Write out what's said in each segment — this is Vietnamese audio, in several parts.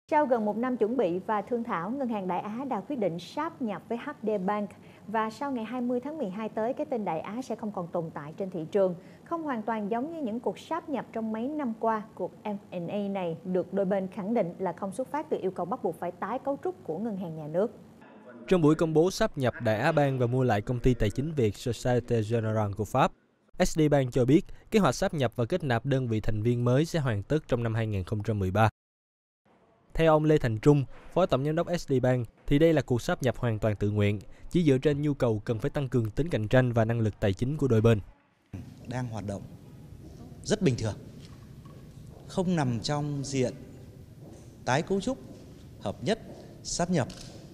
Sau gần một năm chuẩn bị và thương thảo, Ngân hàng Đại Á đã quyết định sáp nhập với HD Bank và sau ngày 20 tháng 12 tới, cái tên Đại Á sẽ không còn tồn tại trên thị trường. Không hoàn toàn giống như những cuộc sáp nhập trong mấy năm qua, cuộc M&A này được đôi bên khẳng định là không xuất phát từ yêu cầu bắt buộc phải tái cấu trúc của ngân hàng nhà nước. Trong buổi công bố sáp nhập Đại Á Bank và mua lại công ty tài chính Việt Société Générale của Pháp, SD Bank cho biết kế hoạch sáp nhập và kết nạp đơn vị thành viên mới sẽ hoàn tất trong năm 2013. Theo ông Lê Thành Trung, Phó Tổng Giám đốc SD Bank, thì đây là cuộc sáp nhập hoàn toàn tự nguyện, chỉ dựa trên nhu cầu cần phải tăng cường tính cạnh tranh và năng lực tài chính của đôi bên. Đang hoạt động rất bình thường, không nằm trong diện tái cấu trúc, hợp nhất, sáp nhập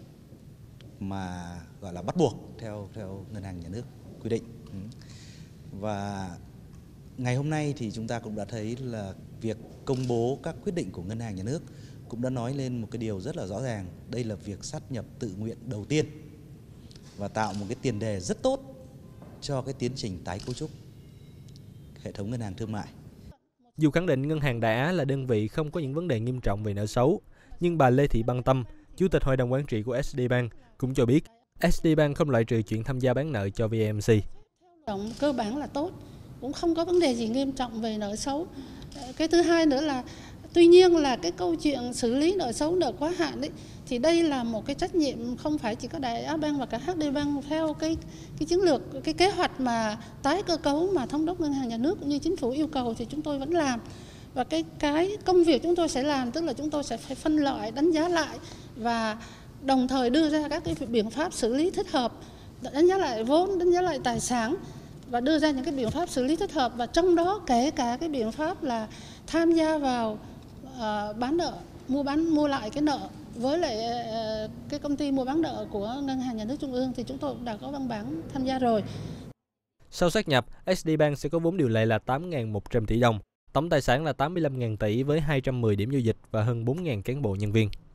mà gọi là bắt buộc theo ngân hàng nhà nước quy định. Và ngày hôm nay thì chúng ta cũng đã thấy là việc công bố các quyết định của ngân hàng nhà nước cũng đã nói lên một cái điều rất là rõ ràng. Đây là việc sáp nhập tự nguyện đầu tiên và tạo một cái tiền đề rất tốt cho cái tiến trình tái cấu trúc hệ thống ngân hàng thương mại. Dù khẳng định Ngân hàng Đại Á là đơn vị không có những vấn đề nghiêm trọng về nợ xấu, nhưng bà Lê Thị Băng Tâm, Chủ tịch Hội đồng Quản trị của SD Bank, cũng cho biết SD Bank không loại trừ chuyện tham gia bán nợ cho VMC. Cơ bản là tốt, cũng không có vấn đề gì nghiêm trọng về nợ xấu. Cái thứ hai nữa là tuy nhiên là cái câu chuyện xử lý nợ xấu, nợ quá hạn ấy, thì đây là một cái trách nhiệm không phải chỉ có Đại Á Bank và cả HD Bank theo cái chiến lược, cái kế hoạch mà tái cơ cấu mà thống đốc ngân hàng nhà nước cũng như chính phủ yêu cầu thì chúng tôi vẫn làm. Và cái công việc chúng tôi sẽ làm tức là chúng tôi sẽ phải phân loại, đánh giá lại và đồng thời đưa ra các cái biện pháp xử lý thích hợp, đánh giá lại vốn, đánh giá lại tài sản và đưa ra những cái biện pháp xử lý thích hợp, và trong đó kể cả cái biện pháp là tham gia vào bán nợ, mua lại cái nợ với lại cái công ty mua bán nợ của Ngân hàng Nhà nước Trung ương thì chúng tôi cũng đã có văn bản tham gia rồi. Sau sát nhập, SD Bank sẽ có vốn điều lệ là 8.100 tỷ đồng, tổng tài sản là 85.000 tỷ với 210 điểm giao dịch và hơn 4.000 cán bộ nhân viên.